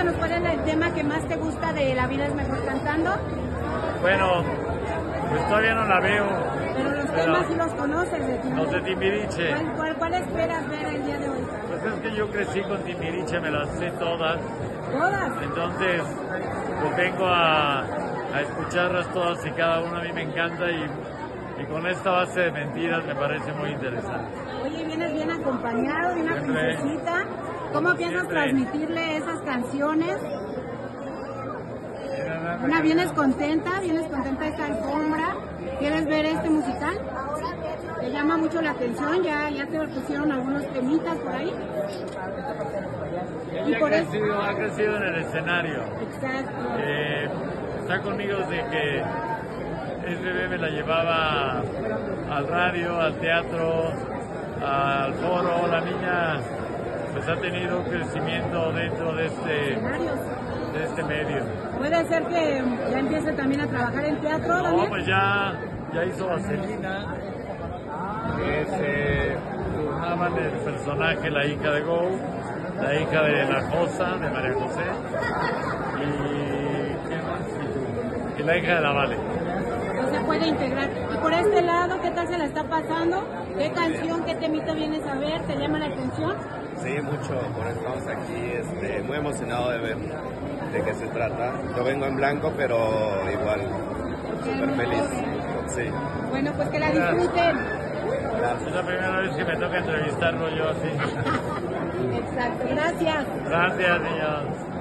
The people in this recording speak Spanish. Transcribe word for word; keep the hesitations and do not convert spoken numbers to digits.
cuéntanos cuál es el tema que más te gusta de La vida es mejor cantando. Bueno, pues todavía no la veo. Pero los pero temas sí los conoces de Timbiriche. Los de Timbiriche. ¿Cuál, cuál, ¿Cuál esperas ver el día de hoy? Pues es que yo crecí con Timbiriche, me las sé todas. ¿Todas? Entonces, pues vengo a, a escucharlas todas y cada una a mí me encanta y, y con esta base de mentiras me parece muy interesante. Oye, vienes bien acompañado de una Siempre. princesita. ¿Cómo piensas Siempre. transmitirle esas canciones? Una, vienes contenta, vienes contenta de esta alfombra. ¿Quieres ver este musical? ¿Te llama mucho la atención? ¿Ya, ya te pusieron algunos temitas por ahí? Ella ha crecido, ha crecido en el escenario. Exacto. Eh, está conmigo desde que el bebé me la llevaba al radio, al teatro, al foro. La niña pues ha tenido un crecimiento dentro de este, Escenarios. de este medio. Puede ser que ya empiece también a trabajar en teatro, No, Daniel. pues ya, ya hizo Vaselina, que se turnaban el personaje, la hija de Go, la hija de la Josa, de María José, y, ¿qué más? Y la hija de la Vale. No se puede integrar. Y por este lado, ¿qué tal se la está pasando? ¿Qué canción, qué temita vienes a ver? ¿Te llama la atención? Sí, mucho, por eso estamos aquí, este, muy emocionado de ver de qué se trata. Yo vengo en blanco, pero igual, súper feliz. Sí. Bueno, pues que la disfruten. Es la primera vez que me toca entrevistarlo yo así. Exacto, gracias. Gracias, niños.